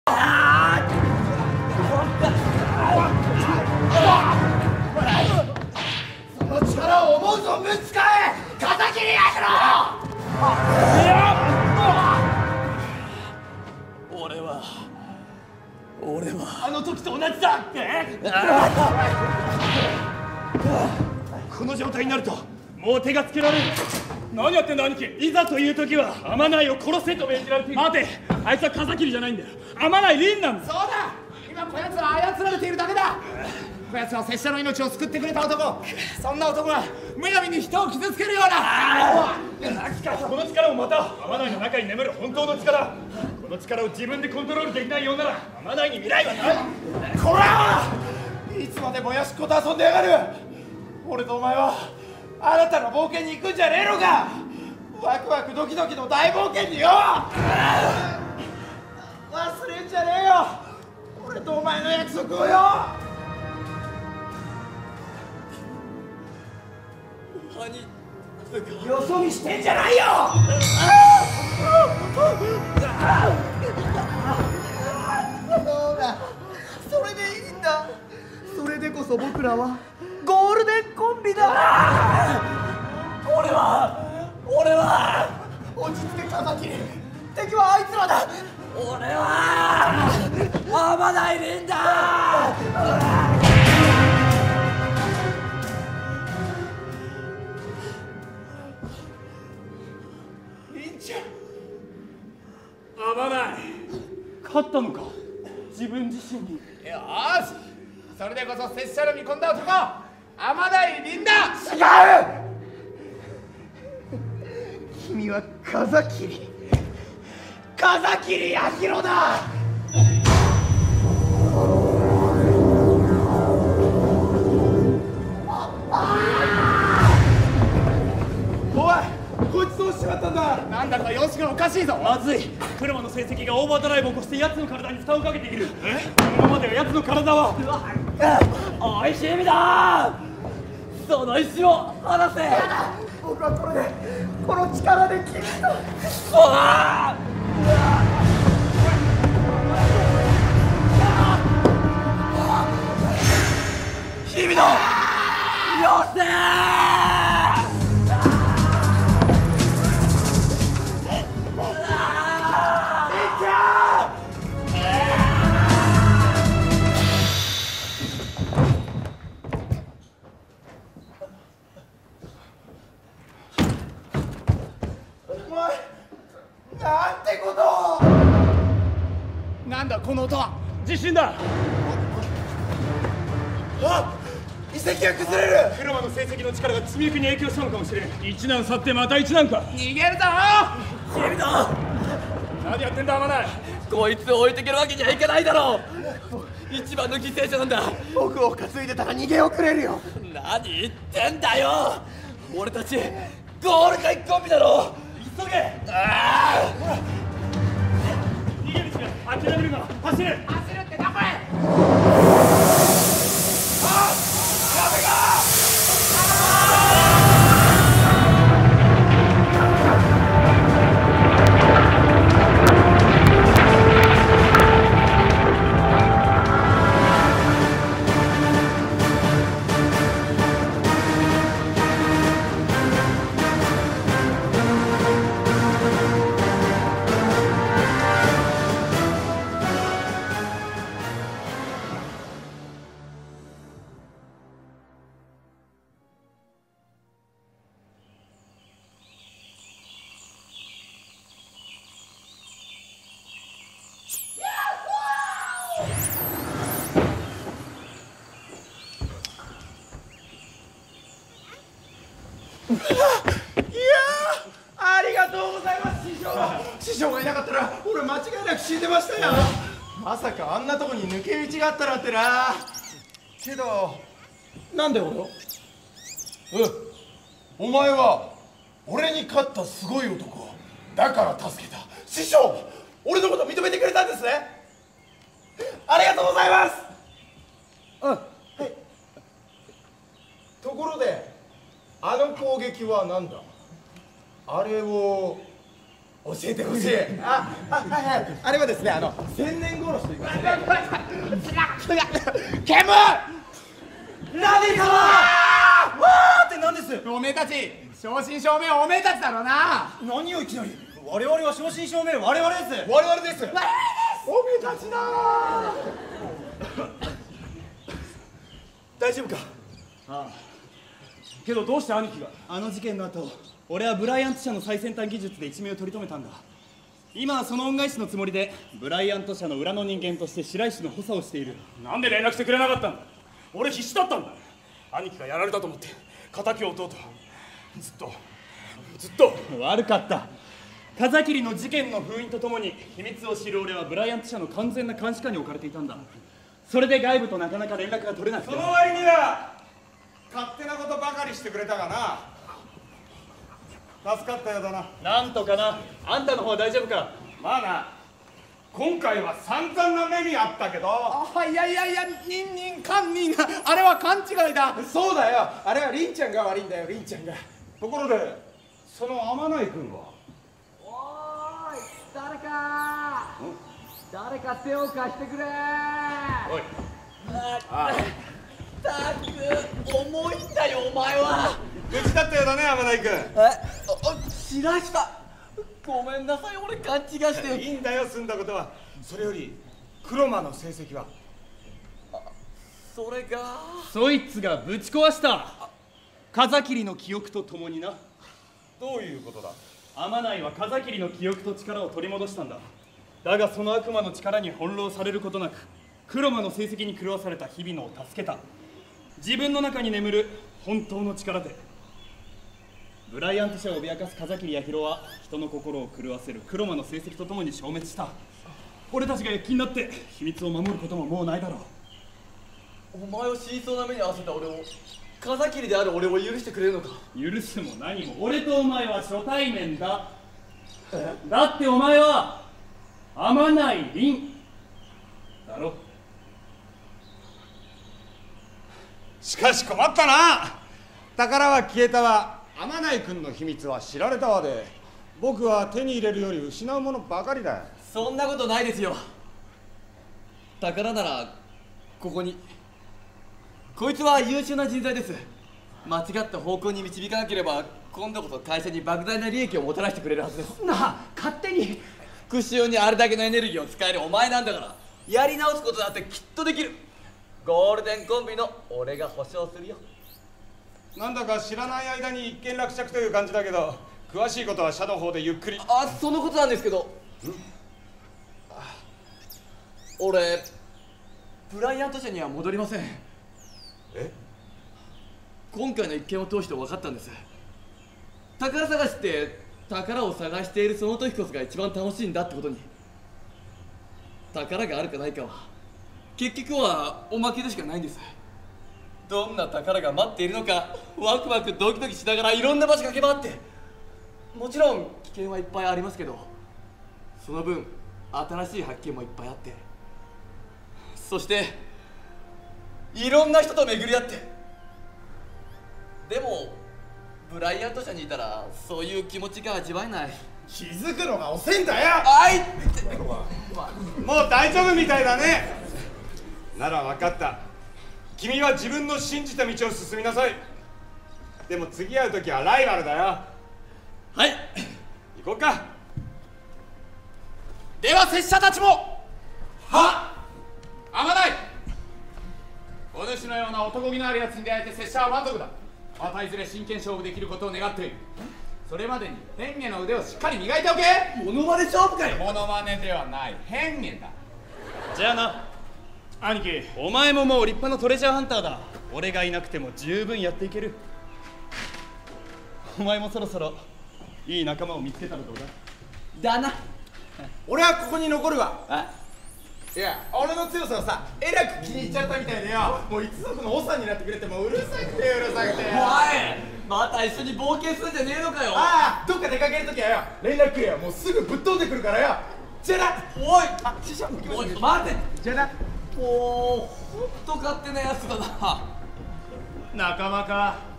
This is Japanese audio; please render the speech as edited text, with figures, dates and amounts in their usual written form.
その力を思う存分使え、片桐やめろ。俺はあの時と同じだ。この状態になるともう手がつけられる。何やってんだ兄貴。いざという時は天内を殺せと命じられている。待て、あいつは風切じゃないんだよ。天内凛なんだ。そうだ、今こやつは操られているだけだ。こやつは拙者の命を救ってくれた男。そんな男がむやみに人を傷つけるような。この力もまた天内の中に眠る本当の力。この力を自分でコントロールできないようなら天内に未来はない。こら、いつまでもやしっこと遊んでやがる。俺とお前はあなたの冒険に行くんじゃねえのか。ワクワクドキドキの大冒険によ。忘れんじゃねえよ、俺とお前の約束をよ。よそ見してんじゃないよ。そうだ、それでいいんだ。それでこそ僕らはゴールデンコンビだ。俺は落ち着け風切。敵はあいつらだ。俺は天内凛だ。凛ちゃん、天内勝ったのか、自分自身に。よし、それでこそ拙者の見込んだ男、天内凛だ。違う、君は風切弥弘だ。おい、こいつどうしちまったんだ。なんだか様子がおかしいぞ。まずい、車の成績がオーバードライブを起こして奴の体に負担をかけている。このままでは奴の体は。おいしいみだ、その石を離せ。僕はこれで、この力で君と。君のよせなんてことを。なんだこの音は。地震だ。あ、遺跡が崩れる。車の成績の力が積み行きに影響したのかもしれん。一難去ってまた一難か。逃げるぞ君だ。何やってんだ天内。こいつを置いてけるわけにはいかないだろう。一番の犠牲者なんだ。僕を担いでたら逃げ遅れるよ。何言ってんだよ、俺たちゴールデンコンビだろ。急げ。逃げるしか諦めるな。走るってどこへ。いやありがとうございます。師匠がいなかったら俺間違いなく死んでましたよ。まさかあんなとこに抜け道があったなんてな。けどなんで俺を。お前は俺に勝ったすごい男だから助けた。師匠、俺のこと認めてくれたんですね。ありがとうございます。はい。ところであの攻撃は何だ。あれを教えてほしい。はいはい。あれはですね、千年殺しというか。ケム。何様。わーって何です。 おめえたち正真正銘おめえたちだろうな。 何をいきなり。我々は正真正銘我々です。 我々です。おめえたちだ。 大丈夫か。 ああ、けどどうして兄貴が。 あの事件の後、俺はブライアント社の最先端技術で一命を取り留めたんだ。今はその恩返しのつもりでブライアント社の裏の人間として白石の補佐をしている。 なんで連絡してくれなかったんだ。俺必死だったんだ。兄貴がやられたと思って敵を討とうとずっと。 悪かった。風切の事件の封印とともに秘密を知る俺はブライアント社の完全な監視下に置かれていたんだ。それで外部となかなか連絡が取れなくて。 その割には勝手なことばかりしてくれたがな。助かったようだな。 なんとかな。あんたの方は大丈夫か。 まあな、今回は散々な目にあったけど。 いやニンニンカンニン、あれは勘違いだ。 そうだよ、あれはりんちゃんが悪いんだよ、りんちゃんが。ところでその天内君は。 おーい、誰か手を貸してくれ。 おい、 ったく重いんだよお前は。 無事だったようだね、天内君。 白石さん、ごめんなさい、俺勘違いして。 いいんだよ、済んだことは。それより黒間の成績は。 それがそいつがぶち壊した。風切の記憶とともにな。 どういうことだ。 天内は風切の記憶と力を取り戻したんだ。だがその悪魔の力に翻弄されることなく黒間の成績に狂わされた日々野を助けた。自分の中に眠る本当の力でブライアント社を脅かす風切弥弘は人の心を狂わせる黒間の成績とともに消滅した。俺たちが躍起になって秘密を守ることももうないだろう。 お前を死にそうな目に遭わせた俺を、風切である俺を許してくれるのか。 許すも何も俺とお前は初対面だ。だってお前は天内凛だろ。 しかし困ったな。宝は消えたわ、天内君の秘密は知られたわで、僕は手に入れるより失うものばかりだよ。 そんなことないですよ。宝ならここに。こいつは優秀な人材です。間違った方向に導かなければ今度こそ会社に莫大な利益をもたらしてくれるはずです。 なあ、勝手に。 復讐にあれだけのエネルギーを使えるお前なんだから、やり直すことだってきっとできる。ゴールデンコンビの俺が保証するよ。 なんだか知らない間に一件落着という感じだけど、詳しいことは社の方でゆっくり。 そのことなんですけど、俺ブライアント社には戻りません。 え？ 今回の一件を通して分かったんです。宝探しって宝を探しているその時こそが一番楽しいんだってことに。宝があるかないかは結局はおまけでしかないんです。どんな宝が待っているのかワクワクドキドキしながらいろんな場所駆け回って、もちろん危険はいっぱいありますけど、その分新しい発見もいっぱいあって、そしていろんな人と巡り合って。でもブライアント社にいたらそういう気持ちが味わえない。 気づくのが遅いんだよ。もう大丈夫みたいだね。なら分かった。君は自分の信じた道を進みなさい。でも次会う時はライバルだよ。 はい、 行こうか。 では拙者たちも。 はっ。 天内、お主のような男気のあるやつに出会えて拙者は満足だ。またいずれ真剣勝負できることを願っている。それまでに変化の腕をしっかり磨いておけ。 モノマネ勝負かよ。 モノマネではない、変化だ。 じゃあな兄貴。 お前ももう立派なトレジャーハンターだ。俺がいなくても十分やっていける。お前もそろそろいい仲間を見つけたらどうだ。 だな。 俺はここに残るわ。 いや、俺の強さをさ、えらく気に入っちゃったみたいでよ。 もう一族の長になってくれてもうるさくてうるさくて。 おい、また一緒に冒険するんじゃねえのかよ。 ああ、どっか出かけるときはよ、連絡くれよ。もうすぐぶっ飛んでくるからよ。じゃあな。 おい、おい、待て。 じゃあな。 もうほんと勝手なやつだな。 仲間か。